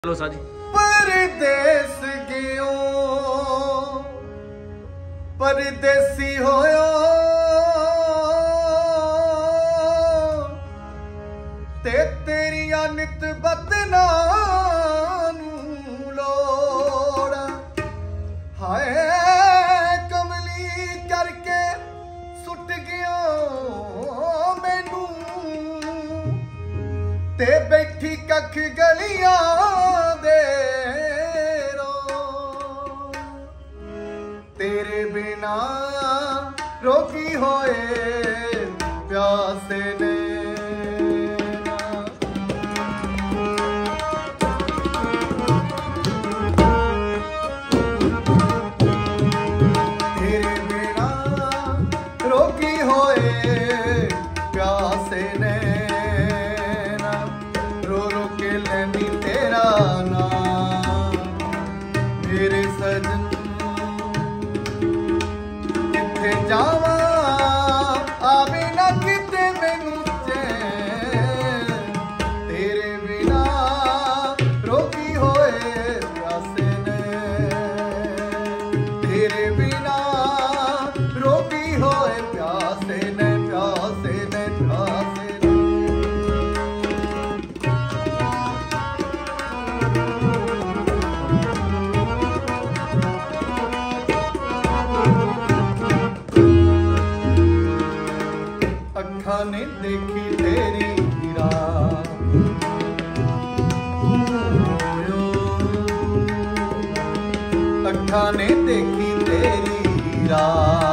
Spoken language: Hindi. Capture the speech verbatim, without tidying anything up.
चलो साजी। परदेस गयो परदेसी होयो ते तेरिया नित बदना लोड़ हाय कमली करके सुट गयो मैनू ते बैठी कख गलियां तेरे बिना रोकी होए प्यासे ने तेरे बिना रोकी होए प्यासे ने रो रो के लैनी तेरा नाम मेरे सजन जावा आवे ना किते मैनू चैन तेरे बिना रोकी होए प्यासे ने तेरे बिना रोकी होए प्यासे ने प्यासे ने प्यासे ने अखा ने देखी तेरी रात अखा ने देखी तेरी रात